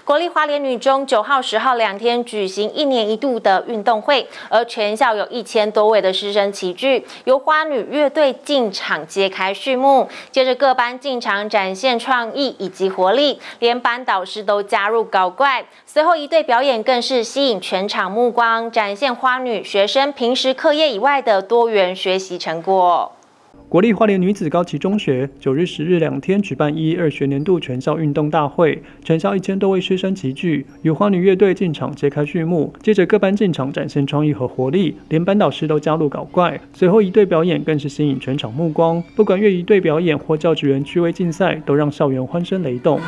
国立花莲女中9号、10号2天举行1年1度的运动会，而全校有1000多位的师生齐聚，由花女乐队进场揭开序幕。接着各班进场展现创意以及活力，连班导师都加入搞怪。随后一队表演更是吸引全场目光，展现花女学生平时课业以外的多元学习成果。 国立花莲女子高级中学9日、10日2天举办112学年度全校运动大会，全校1000多位师生齐聚，由花女乐队进场揭开序幕。接着各班进场展现创意和活力，连班导师都加入搞怪。随后一队表演更是吸引全场目光，不管乐仪队表演或教职员趣味竞赛，都让校园欢声雷动。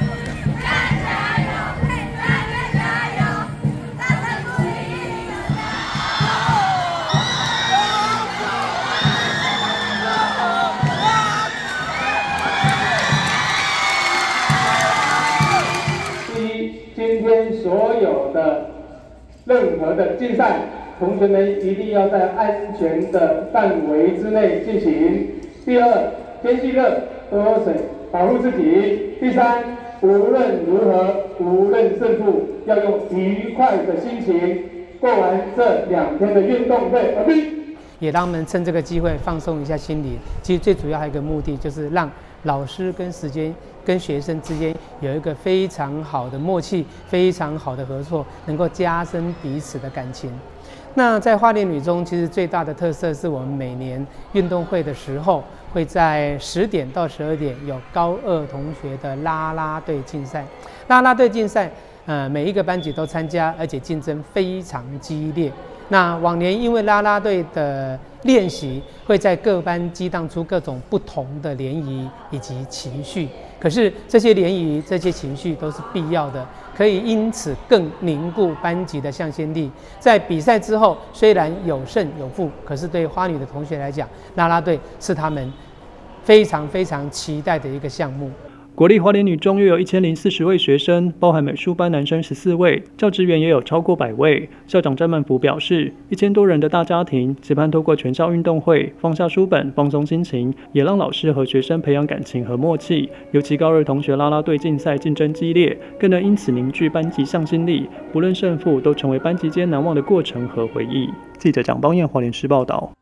今天所有的任何的竞赛，同学们一定要在安全的范围之内进行。第二，天气热，多喝水，保护自己。第三，无论如何，无论胜负，要用愉快的心情过完这2天的运动会。 也让他们趁这个机会放松一下心理。其实最主要还有一个目的，就是让老师跟学生之间有一个非常好的默契，非常好的合作，能够加深彼此的感情。那在花莲女中，其实最大的特色是我们每年运动会的时候，会在10点到12点有高2同学的啦啦队竞赛。啦啦队竞赛，每一个班级都参加，而且竞争非常激烈。那往年因为啦啦队的练习会在各班激荡出各种不同的涟漪以及情绪，可是这些涟漪、这些情绪都是必要的，可以因此更凝固班级的向心力。在比赛之后，虽然有胜有负，可是对花女的同学来讲，啦啦队是他们非常非常期待的一个项目。 国立花莲女中约有1040位学生，包含美术班男生14位，教职员也有超过100位。校长詹曼福表示，1000多人的大家庭，期盼透过全校运动会放下书本，放松心情，也让老师和学生培养感情和默契。尤其高2同学啦啦队竞赛竞争激烈，更能因此凝聚班级向心力，不论胜负都成为班级间难忘的过程和回忆。记者蒋邦彦花莲市报道。